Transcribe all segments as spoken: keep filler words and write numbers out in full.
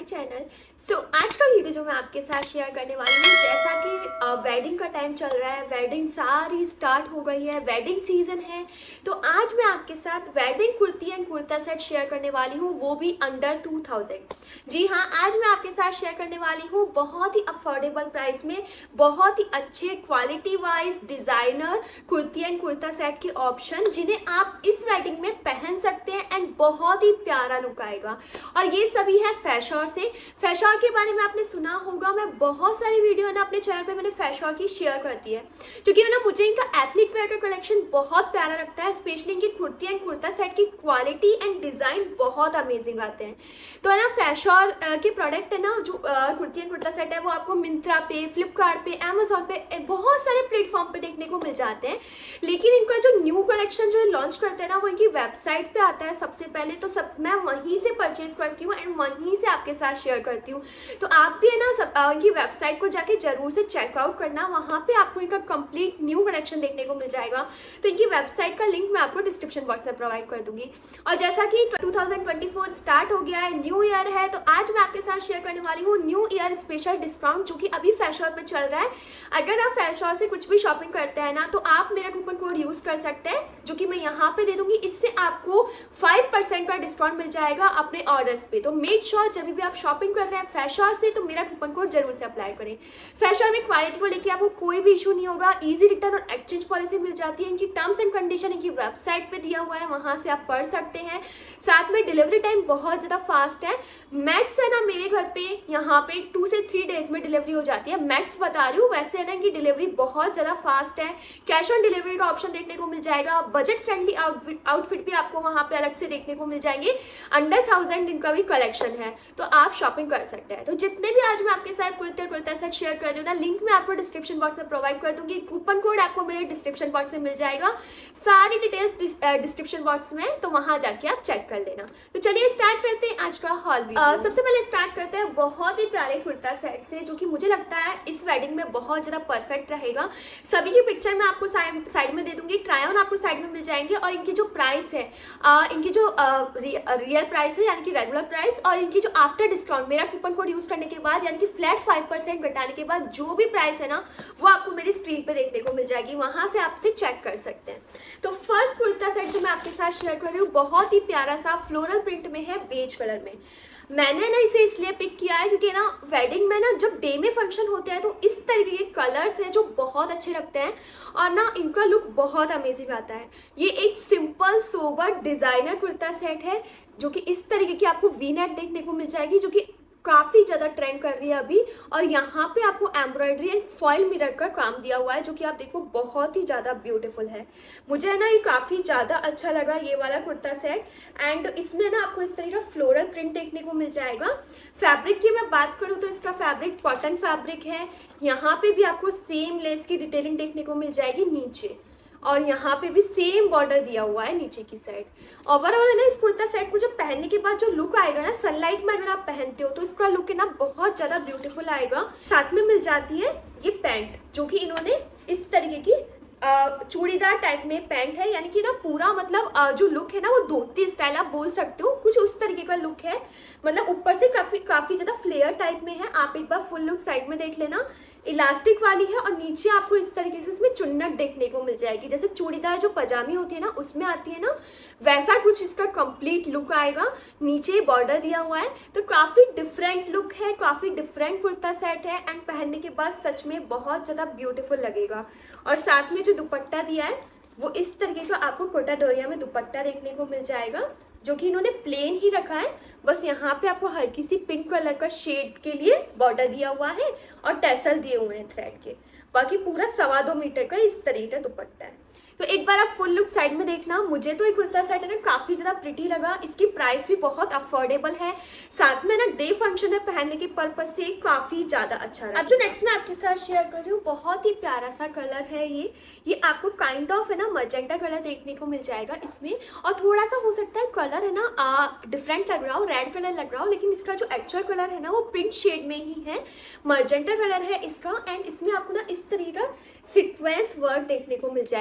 Channel. सो so, आज का video जो मैं आपके साथ शेयर करने वाली हूँ, जैसा कि वेडिंग का टाइम चल रहा है, वेडिंग सारी स्टार्ट हो गई है, वेडिंग सीजन है, तो आज मैं आपके साथ wedding kurti and kurta set share करने वाली हूँ, वो भी अंडर टू थाउजेंड। जी हाँ, आज मैं आपके साथ शेयर करने वाली हूँ बहुत ही अफोर्डेबल प्राइस में बहुत ही अच्छे quality wise designer kurti and kurta set के ऑप्शन, जिन्हें आप इस वेडिंग में पहन सकते हैं एंड बहुत ही प्यारा लुक आएगा। और ये सभी है फैशॉर से। फैशॉर के बारे में आपने सुना होगा, मैं बहुत सारी वीडियो ना अपने चैनल पे मैंने फैशॉर की शेयर करती है, क्योंकि ना मुझे इनका एथनिक वेयर का कलेक्शन बहुत प्यारा लगता है। स्पेशली इनकी कुर्ती एंड कुर्ता सेट की क्वालिटी एंड डिज़ाइन बहुत अमेजिंग आते हैं। तो है ना, फैशॉर के प्रोडक्ट है ना, जो कुर्ती एंड कुर्ता सेट है, वो आपको मिंत्रा पे, फ्लिपकार्ट पे, अमेजोन पे, बहुत सारे प्लेटफॉर्म पे देखने को मिल जाते हैं। लेकिन इनका जो न्यू कलेक्शन जो लॉन्च करते हैं ना, वो इनकी वेबसाइट पे आता है सबसे पहले, तो सब मैं वहीं से परचेज करती हूँ एंड वहीं से आपके साथ शेयर करती हूँ। तो आप भी है ना सब इनकी वेबसाइट को जाके जरूर से चेकआउट करना, वहाँ पे आपको इनका कंप्लीट न्यू कलेक्शन देखने को मिल जाएगा। तो इनकी वेबसाइट का लिंक मैं आपको डिस्क्रिप्शन बॉक्स में प्रोवाइड कर दूंगी। और जैसा कि two thousand twenty four start हो गया है, न्यू ईयर है, तो आज मैं आपके साथ शेयर करने वाली हूँ न्यू ईयर स्पेशल डिस्काउंट, जो कि अभी फैशॉर पे चल रहा है। अगर आप फैशॉर से कुछ भी शॉपिंग करते हैं ना, तो आप मेरा कूपन कोड यूज कर सकते हैं, जो कि मैं यहाँ पे दे दूंगी। इससे आपको फाइव परसेंट का डिस्काउंट मिल जाएगा अपने ऑर्डर्स पे। तो मेक श्योर जब भी आप शॉपिंग कर रहे हैं फैशॉर से, तो मेरा कूपन कोड जरूर से अप्लाई करें। फैशॉर में क्वालिटी को लेकर आपको कोई भी इशू नहीं होगा, इजी रिटर्न और एक्सचेंज पॉलिसी मिल जाती है। इनकी टर्म्स एंड कंडीशन इनकी वेबसाइट पे दिया हुआ है, वहां से आप पढ़ सकते हैं। साथ में डिलीवरी टाइम बहुत ज्यादा फास्ट है। मैक्स है ना, मेरे घर पे यहाँ पे टू से थ्री डेज में डिलीवरी हो जाती है, मैक्स बता रही हूँ। वैसे है ना, इनकी डिलीवरी बहुत ज्यादा फास्ट है। कैश ऑन डिलीवरी का ऑप्शन देखने को मिल जाएगा। बजट फ्रेंडली आउटफिट आउटफिट भी आपको वहां पे अलग से देखने को मिल जाएंगे। अंडर थाउजेंड इनका भी कलेक्शन है, तो आप शॉपिंग कर सकते हैं। तो जितने भी आज मैं आपके साथ कुर्ते कुर्ता सेट शेयर कर रही हूँ ना, लिंक मैं आपको डिस्क्रिप्शन बॉक्स में प्रोवाइड कर दूंगी। कूपन कोड आपको मेरे डिस्क्रिप्शन बॉक्स में मिल जाएगा, सारी डिटेल्स डिस्क्रिप्शन बॉक्स में, तो वहां जाके आप चेक कर लेना। तो चलिए स्टार्ट करते हैं आज का हॉल वीडियो। सबसे पहले स्टार्ट करते हैं बहुत ही प्यारे कुर्ता सेट से, जो कि मुझे लगता है इस वेडिंग में बहुत ज्यादा परफेक्ट रहेगा। सभी की पिक्चर मैं आपको साइड में दे दूंगी, ट्राई ऑन आपको साइड में मिल जाएंगे। और इनकी जो प्राइस है, आ, इनकी जो रियल प्राइस है यानी कि रेगुलर प्राइस, और इनकी जो आफ्टर डिस्काउंट मेरा कूपन कोड यूज करने के बाद यानी कि फ्लैट फाइव परसेंट घटाने के बाद जो भी प्राइस है ना, वो आपको मेरी स्क्रीन पे देखने को मिल जाएगी, वहां से आपसे चेक कर सकते हैं। तो फर्स्ट कुर्ता सेट जो मैं आपके साथ शेयर कर रही हूँ, बहुत ही प्यारा सा फ्लोरल प्रिंट में है, बेज कलर में। मैंने ना इसे इसलिए पिक किया है क्योंकि ना वेडिंग में ना जब डे में फंक्शन होते हैं, तो इस तरीके के कलर्स हैं जो बहुत अच्छे लगते हैं और ना इनका लुक बहुत अमेजिंग आता है। ये एक simple sober designer kurta set है, जो कि इस तरीके की आपको वी नेक देखने को मिल जाएगी, जो कि काफ़ी ज़्यादा ट्रेंड कर रही है अभी। और यहाँ पे आपको एम्ब्रॉयडरी एंड फॉइल मिरर का काम दिया हुआ है, जो कि आप देखो बहुत ही ज़्यादा ब्यूटीफुल है। मुझे है ना ये काफ़ी ज़्यादा अच्छा लगा ये वाला कुर्ता सेट। एंड इसमें ना आपको इस तरह का फ्लोरल प्रिंट देखने को मिल जाएगा। फैब्रिक की मैं बात करूँ तो इसका फैब्रिक कॉटन फैब्रिक है। यहाँ पे भी आपको सेम लेस की डिटेलिंग देखने को मिल जाएगी नीचे, और यहाँ पे भी सेम बॉर्डर दिया हुआ है नीचे की साइड। ओवरऑल है ना, इस कुर्ता सेट को जो पहनने के बाद जो लुक आएगा ना, सनलाइट में अगर आप पहनते हो तो इसका लुक है ना बहुत ज्यादा ब्यूटीफुल आएगा। साथ में मिल जाती है ये पैंट, जो कि इन्होंने इस तरीके की चूड़ीदार टाइप में पैंट है, यानी कि ना पूरा मतलब जो लुक है ना, वो धोती स्टाइल आप बोल सकते हो, कुछ उस तरीके का लुक है। मतलब ऊपर से काफी काफी ज्यादा फ्लेयर टाइप में है। आप एक बार फुल लुक साइड में देख लेना, इलास्टिक वाली है, और नीचे आपको इस तरीके से इसमें चुन्नट देखने को मिल जाएगी, जैसे चूड़ीदार जो पजामी होती है ना उसमें आती है ना, वैसा कुछ इसका कंप्लीट लुक आएगा। नीचे बॉर्डर दिया हुआ है, तो काफी डिफरेंट लुक है, काफी डिफरेंट कुर्ता सेट है। एंड पहनने के बाद सच में बहुत ज्यादा ब्यूटीफुल लगेगा। और साथ में जो दुपट्टा दिया है, वो इस तरीके का आपको कोटा डोरिया में दुपट्टा देखने को मिल जाएगा, जो कि इन्होंने प्लेन ही रखा है। बस यहाँ पे आपको हल्की सी पिंक कलर का शेड के लिए बॉर्डर दिया हुआ है और टैसल दिए हुए हैं थ्रेड के। बाकी पूरा सवा दो मीटर का इस तरीके का दुपट्टा है। तो एक बार आप फुल लुक साइड में देखना। मुझे तो ये कुर्ता सेट है ना काफी ज्यादा प्रिटी लगा। इसकी प्राइस भी बहुत अफोर्डेबल है, साथ में ना डे फंक्शन में पहनने के पर्पज से काफी ज्यादा अच्छा रहा। अब जो नेक्स्ट मैं आपके साथ शेयर कर रही हूँ, बहुत ही प्यारा सा कलर है ये ये आपको काइंड ऑफ है ना मजेंटा कलर देखने को मिल जाएगा इसमें। और थोड़ा सा हो सकता है कलर है ना डिफरेंट लग रहा हो, रेड कलर लग रहा हो, लेकिन इसका जो एक्चुअल कलर है ना वो पिंक शेड में ही है, मजेंटा कलर है इसका। एंड इसमें आपको ना इस तरीके का सीक्वेंस वर्क देखने को मिल जाएगा।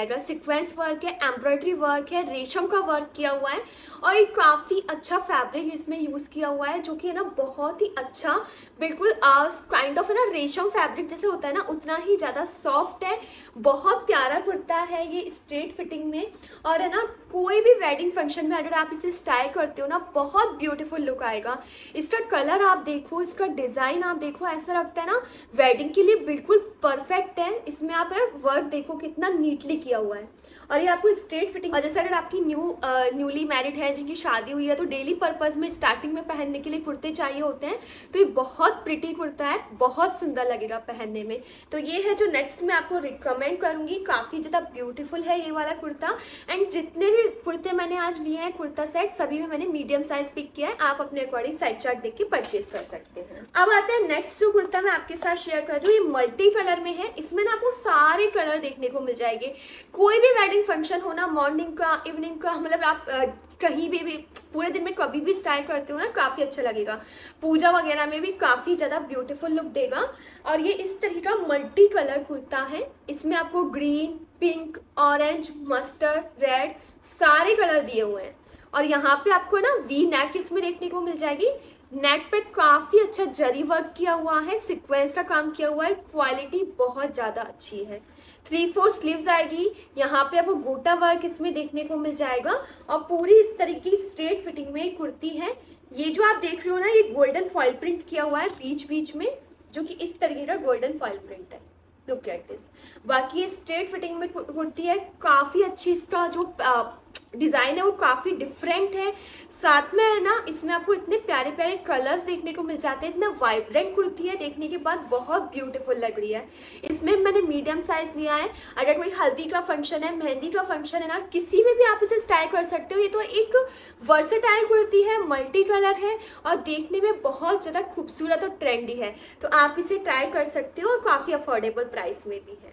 सीक्वेंस वर्क है, एम्ब्रॉयडरी वर्क है, रेशम का वर्क किया हुआ है और एक काफ़ी अच्छा फैब्रिक इसमें यूज़ किया हुआ है जो कि है ना बहुत ही अच्छा, बिल्कुल काइंड ऑफ है ना रेशम फैब्रिक जैसे होता है ना उतना ही ज़्यादा सॉफ्ट है। बहुत प्यारा कुर्ता है ये स्ट्रेट फिटिंग में और है ना कोई भी वेडिंग फंक्शन में अगर आप इसे स्टाइल करते हो ना बहुत ब्यूटीफुल लुक आएगा। इसका कलर आप देखो, इसका डिज़ाइन आप देखो, ऐसा लगता है ना वेडिंग के लिए बिल्कुल परफेक्ट है। इसमें आप ना वर्क देखो कितना नीटली किया हुआ है और ये आपको स्ट्रेट फिटिंग, और जैसे अगर आपकी न्यू न्यूली मैरिड है जिनकी शादी हुई है तो डेली पर्पस में स्टार्टिंग में पहनने के लिए कुर्ते चाहिए होते हैं, तो ये बहुत प्रिटी कुर्ता है, बहुत सुंदर लगेगा पहनने में। तो ये है जो नेक्स्ट मैं आपको रिकमेंड करूँगी, काफ़ी ज़्यादा ब्यूटीफुल है ये वाला कुर्ता। एंड जितने भी कुर्ते मैंने आज लिए हैं कुर्ता सेट सभी में मैंने मीडियम साइज पिक किया है, आप अपने अकॉर्डिंग साइज चार्ट देख के परचेज कर सकते हैं। अब आते हैं नेक्स्ट जो कुर्ता मैं आपके साथ शेयर कर रही हूँ, ये मल्टी कलर में है। इसमें ना आपको सारे कलर देखने को मिल जाएंगे। कोई भी वेडिंग फंक्शन हो ना, मॉर्निंग का, इवनिंग का, मतलब आप आ, कहीं भी भी पूरे दिन में कभी भी स्टाइल करते हो ना काफ़ी अच्छा लगेगा। पूजा वगैरह में भी काफ़ी ज़्यादा ब्यूटीफुल लुक देगा। और ये इस तरीके का मल्टी कलर कुर्ता है। इसमें आपको green, pink, orange, mustard, red सारे कलर दिए हुए हैं और यहाँ पे आपको ना वी नेक इसमें देखने को मिल जाएगी। नेक पे काफ़ी अच्छा जरी वर्क किया हुआ है, सीक्वेंस का काम किया हुआ है, क्वालिटी बहुत ज़्यादा अच्छी है। थ्री फोर स्लीव्स आएगी, यहाँ पे आपको गोटा वर्क इसमें देखने को मिल जाएगा और पूरी इस तरीके की स्ट्रेट फिटिंग में एक कुर्ती है। ये जो आप देख रहे हो ना ये गोल्डन फॉइल प्रिंट किया हुआ है बीच बीच में, जो कि इस तरीके का गोल्डन फॉइल प्रिंट है। Look at this. बाकी ये स्ट्रेट फिटिंग में कुर्ती है, काफ़ी अच्छी, इसका जो डिज़ाइन है वो काफ़ी डिफरेंट है। साथ में है ना इसमें आपको इतने प्यारे प्यारे कलर्स देखने को मिल जाते हैं, इतना वाइब्रेंट कुर्ती है, देखने के बाद बहुत ब्यूटीफुल लग रही है। इसमें मैंने मीडियम साइज लिया है। अगर कोई हल्दी का फंक्शन है, मेहंदी का फंक्शन है ना, किसी में भी आप इसे स्टाइल कर सकते हो। ये तो एक वर्सेटाइल कुर्ती है, मल्टी कलर है और देखने में बहुत ज़्यादा खूबसूरत और ट्रेंडी है, तो आप इसे ट्राई कर सकते हो और काफ़ी अफोर्डेबल प्राइस में भी है।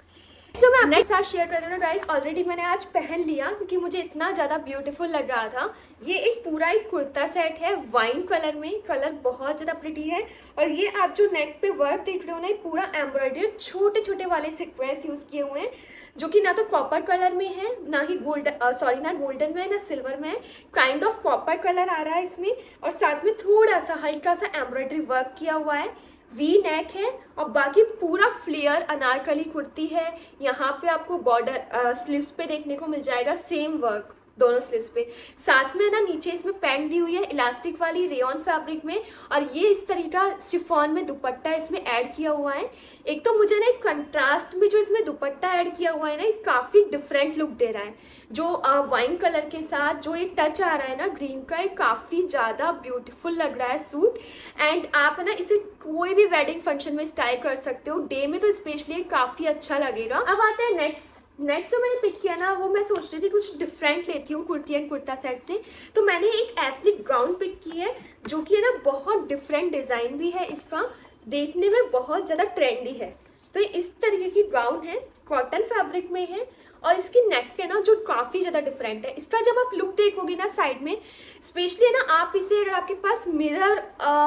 जो मैं आपके साथ शेयर कर रही हूँ गाइस, ऑलरेडी मैंने आज पहन लिया क्योंकि मुझे इतना ज़्यादा ब्यूटीफुल लग रहा था। ये एक पूरा एक कुर्ता सेट है वाइन कलर में, कलर बहुत ज़्यादा प्रिटी है और ये आप जो नेक पे वर्क देख रहे हो ना, ये पूरा एम्ब्रॉयडरी छोटे छोटे वाले सीक्वेंस यूज़ किए हुए हैं, जो कि ना तो कॉपर कलर में है, ना ही गोल्डन, सॉरी ना गोल्डन में है ना सिल्वर में है, काइंड ऑफ कॉपर कलर आ रहा है इसमें और साथ में थोड़ा सा हल्का सा एम्ब्रॉयडरी वर्क किया हुआ है। वी नेक है और बाकी पूरा फ्लेयर अनारकली कुर्ती है। यहाँ पे आपको बॉर्डर स्लीव्स पे देखने को मिल जाएगा सेम वर्क दोनों स्लीव्स पे। साथ में ना नीचे इसमें पैंट दी हुई है इलास्टिक वाली रेयॉन फैब्रिक में और ये इस तरीके का शिफॉन में दुपट्टा इसमें ऐड किया हुआ है। एक तो मुझे ना कंट्रास्ट में जो इसमें दुपट्टा ऐड किया हुआ है ना, काफ़ी डिफरेंट लुक दे रहा है। जो वाइन कलर के साथ जो एक टच आ रहा है ना ग्रीन का, ये काफ़ी ज़्यादा ब्यूटीफुल लग रहा है सूट। एंड आप ना इसे कोई भी वेडिंग फंक्शन में स्टाइल कर सकते हो, डे में तो स्पेशली काफ़ी अच्छा लगेगा। अब आते हैं नेक्स्ट नेक्स्ट जो मैंने पिक किया ना, वो मैं सोच रही थी कुछ डिफरेंट लेती हूँ कुर्ती एंड कुर्ता सेट से, तो मैंने एक एथनिक गाउन पिक की है जो कि है ना बहुत डिफरेंट डिज़ाइन भी है इसका, देखने में बहुत ज़्यादा ट्रेंडी है। तो इस तरीके की गाउन है, कॉटन फैब्रिक में है और इसकी नेक है ना जो काफ़ी ज़्यादा डिफरेंट है। इसका जब आप लुक देखोगे ना साइड में, स्पेशली है ना आप इसे अगर आपके पास मिरर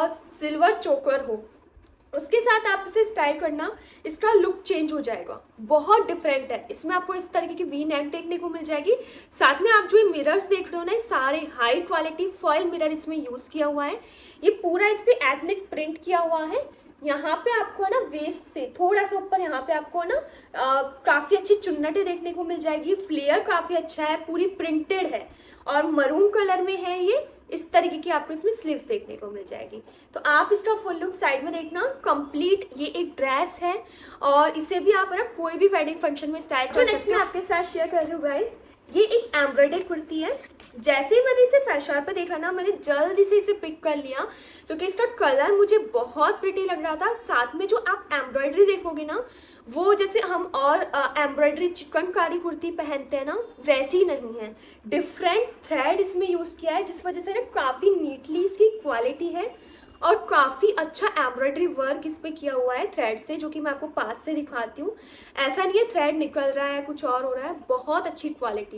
सिल्वर चोकर हो उसके साथ आप इसे स्टाइल करना, इसका लुक चेंज हो जाएगा, बहुत डिफरेंट है। इसमें आपको इस तरीके की वी नेक देखने को मिल जाएगी। साथ में आप जो ये मिरर्स देख रहे हो ना, सारे हाई क्वालिटी फॉयल मिरर इसमें यूज़ किया हुआ है। ये पूरा इस पर एथनिक प्रिंट किया हुआ है। यहाँ पे आपको है ना वेस्ट से थोड़ा सा ऊपर यहाँ पे आपको ना काफ़ी अच्छी चुन्नटें देखने को मिल जाएगी। फ्लेयर काफ़ी अच्छा है, पूरी प्रिंटेड है और मरून कलर में है। ये इस तरीके की आपको इसमें स्लीव्स देखने को मिल जाएगी। तो आप इसका फुल लुक साइड में देखना, कंप्लीट ये एक ड्रेस है और इसे भी आप ना कोई भी वेडिंग फंक्शन में स्टाइल कर सकते हो। आपके साथ शेयर कर रही हूँ गाइस, ये एक एम्ब्रॉयडरी कुर्ती है। जैसे ही मैंने इसे फैशन पे देखा ना, मैंने जल्दी से इसे पिक कर लिया क्योंकि इसका कलर मुझे बहुत प्रिटी लग रहा था। साथ में जो आप एम्ब्रॉयडरी देखोगे ना, वो जैसे हम और एम्ब्रॉयडरी चिकनकारी कुर्ती पहनते हैं ना, वैसी नहीं है। डिफरेंट थ्रेड इसमें यूज़ किया है जिस वजह से ना काफ़ी नीटली इसकी क्वालिटी है और काफ़ी अच्छा एम्ब्रॉयडरी वर्क इस पर किया हुआ है थ्रेड से, जो कि मैं आपको पास से दिखाती हूँ। ऐसा नहीं है थ्रेड निकल रहा है कुछ और हो रहा है, बहुत अच्छी क्वालिटी है।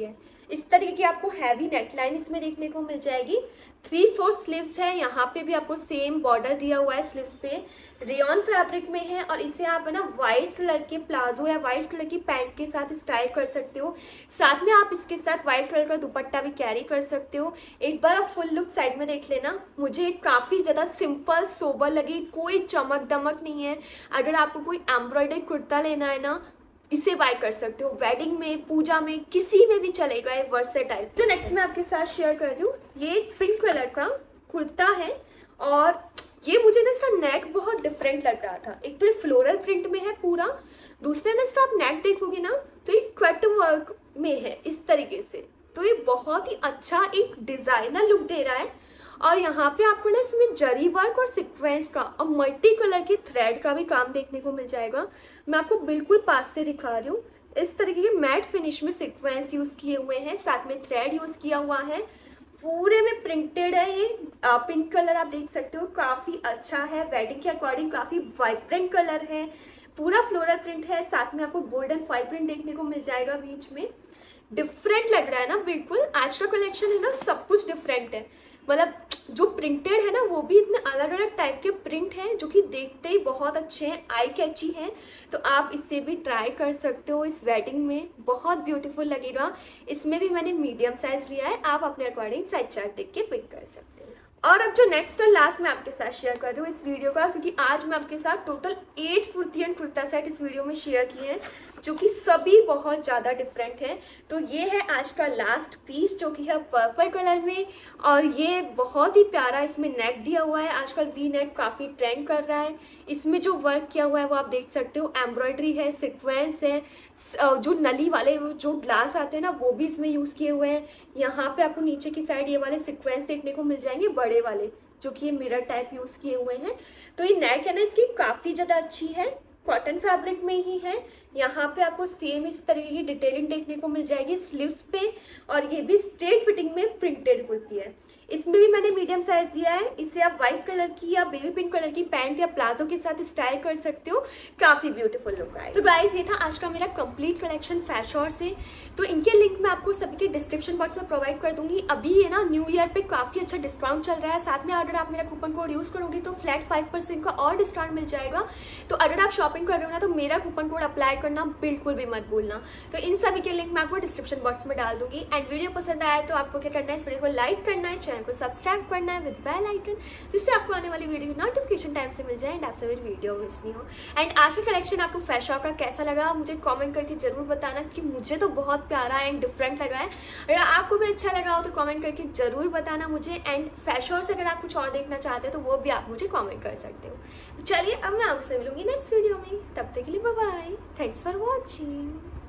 इस तरीके की आपको हैवी नेकलाइन इसमें देखने को मिल जाएगी। थ्री फोर स्लीव्स है, यहाँ पे भी आपको सेम बॉर्डर दिया हुआ है स्लीव्स पे, रेयॉन फैब्रिक में है और इसे आप है ना वाइट कलर के प्लाजो या वाइट कलर की पैंट के साथ स्टाइल कर सकते हो। साथ में आप इसके साथ वाइट कलर का दुपट्टा भी कैरी कर सकते हो। एक बार आप फुल लुक साइड में देख लेना। मुझे काफ़ी ज़्यादा सिंपल सोबर लगी, कोई चमक दमक नहीं है। अगर आपको कोई एम्ब्रॉयडर्ड कुर्ता लेना है ना, इसे बाय कर सकते हो। वेडिंग में, पूजा में, किसी में भी चलेगा, ये वर्सेटाइल। जो नेक्स्ट मैं आपके साथ शेयर कर रही हूँ, ये पिंक कलर का कुर्ता है और ये मुझे ना इसका नेक बहुत डिफरेंट लग रहा था। एक तो ये फ्लोरल प्रिंट में है पूरा, दूसरे ना इसका आप नेक देखोगे ना तो ये कट वर्क में है इस तरीके से। तो ये बहुत ही अच्छा एक डिजाइनर लुक दे रहा है और यहाँ पे आपको ना इसमें जरी वर्क और सीक्वेंस का और मल्टी कलर की थ्रेड का भी काम देखने को मिल जाएगा। मैं आपको बिल्कुल पास से दिखा रही हूँ। इस तरीके के मैट फिनिश में सीक्वेंस यूज किए हुए हैं, साथ में थ्रेड यूज किया हुआ है, पूरे में प्रिंटेड है। ये पिंक कलर आप देख सकते हो, काफी अच्छा है, वेडिंग के अकॉर्डिंग काफी वाइब्रेंट कलर है, पूरा फ्लोरल प्रिंट है, साथ में आपको गोल्डन फाइव प्रिंट देखने को मिल जाएगा बीच में। डिफरेंट लग रहा है ना बिल्कुल। आज का कलेक्शन है ना सब कुछ डिफरेंट है, मतलब जो प्रिंटेड है ना वो भी इतने अलग अलग टाइप के प्रिंट हैं जो कि देखते ही बहुत अच्छे हैं, आई कैची हैं। तो आप इससे भी ट्राई कर सकते हो इस वेडिंग में, बहुत ब्यूटीफुल लगेगा। इसमें भी मैंने मीडियम साइज लिया है, आप अपने अकॉर्डिंग साइज चार्ट देख के पिक कर सकते हो। और अब जो नेक्स्ट और लास्ट मैं आपके साथ शेयर कर रही हूँ इस वीडियो का, क्योंकि आज मैं आपके साथ total eight kurti and kurta set इस वीडियो में शेयर किए हैं जो कि सभी बहुत ज़्यादा डिफरेंट हैं। तो ये है आज का लास्ट पीस जो कि है पर्पल कलर में और ये बहुत ही प्यारा इसमें नेक दिया हुआ है। आजकल वी नेक काफ़ी ट्रेंड कर रहा है। इसमें जो वर्क किया हुआ है वो आप देख सकते हो, एम्ब्रॉयडरी है, सीक्वेंस है, जो नली वाले जो ग्लास आते हैं ना वो भी इसमें यूज़ किए हुए हैं। यहाँ पे आपको नीचे की साइड ये वाले सीक्वेंस देखने को मिल जाएंगे बड़े वाले, जो कि ये मिरर टाइप यूज़ किए हुए हैं। तो ये नेक है ना इसकी काफ़ी ज़्यादा अच्छी है, कॉटन फैब्रिक में ही है। यहाँ पे आपको सेम इस तरीके की डिटेलिंग देखने को मिल जाएगी स्लीव्स पे और ये भी स्ट्रेट फिटिंग में प्रिंटेड कुर्ती है। इसमें भी मैंने मीडियम साइज दिया है। इसे आप व्हाइट कलर की या बेबी पिंक कलर की पैंट या प्लाजो के साथ स्टाइल कर सकते हो, काफ़ी ब्यूटीफुल लुक आएगा। तो गाइस ये था आज का मेरा कंप्लीट कलेक्शन फैशॉर से। तो इनके लिंक मैं आपको सभी के डिस्क्रिप्शन बॉक्स में प्रोवाइड कर दूंगी। अभी ये ना न्यू ईयर पे काफ़ी अच्छा डिस्काउंट चल रहा है, साथ में अगर आप मेरा कूपन कोड यूज़ करोगे तो फ्लैट फाइव परसेंट का और डिस्काउंट मिल जाएगा। तो अगर आप शॉपिंग कर रहे हो ना तो मेरा कूपन कोड अप्लाई करना बिल्कुल भी मत भूलना। तो इन सभी के लिंक मैं आपको डिस्क्रिप्शन बॉक्स में डाल दूंगी। एंड वीडियो पसंद आया तो आपको क्या करना है, इस वीडियो को लाइक करना है, चैनल को सब्सक्राइब करना है विद बेल आइकन, जिससे आपको आने वाली वीडियो नोटिफिकेशन टाइम से मिल जाए एंड आपसे मेरी वीडियो मिस नहीं हो। एंड आज का कलेक्शन आपको फैशॉर का कैसा लगा मुझे कमेंट करके जरूर बताना, कि मुझे तो बहुत प्यारा एंड डिफरेंट लगा है। अगर आपको भी अच्छा लगा हो तो कमेंट करके जरूर बताना मुझे। एंड फैशॉर से अगर आप कुछ और देखना चाहते हो तो वो भी आप मुझे कमेंट कर सकते हो। तो चलिए अब मैं आपसे मिलूंगी नेक्स्ट वीडियो में, तब तक के लिए bye bye, thanks for watching.